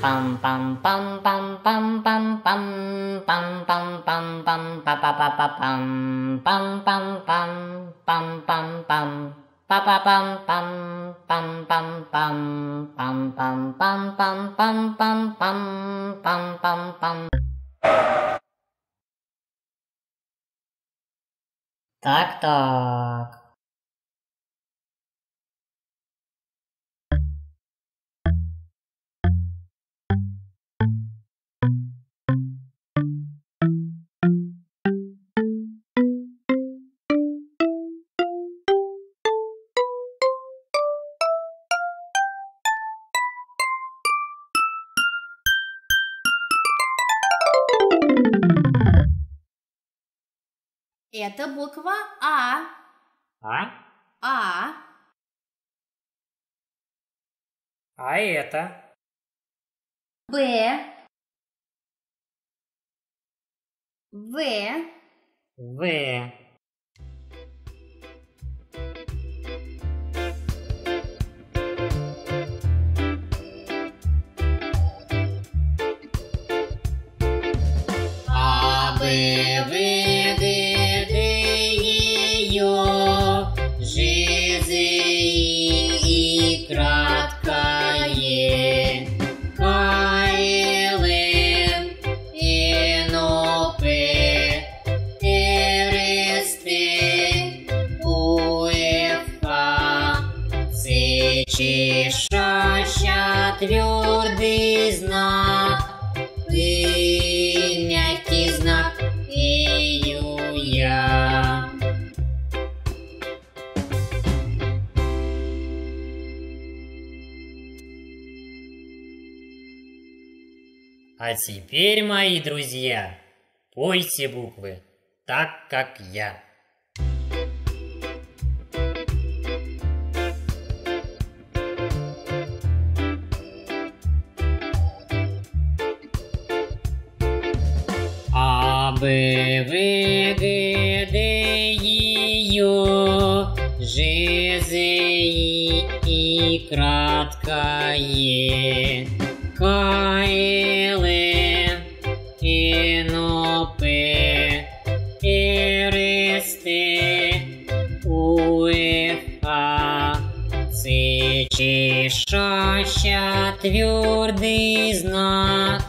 Пам пам пам пам пам пам пам пам пам пам пам па па па па пам пам пам пам пам пам пам па па пам пам пам пам пам пам пам пам пам пам пам пам пам пам пам. Так. Это буква А. А. А это? Б. В. В. А, Б, В, Г, Д, Е, Ё, Ж, З, И, краткое, К, Л, М, Н, О, П, Р, С, Т, У, Ф, Х, Ц, Ч, Ш, Щ, твердый знак, мягкий знак, Ю, Я. А теперь, мои друзья, пойте буквы так, как я. А, Б, В, Г, Д, Е, Ё, Ж, З, И, краткое, К, Л, М, Н, О, П, Р, С, Т, У, Ф, Х, Ц, Ч, Ш, Щ, твердый знак,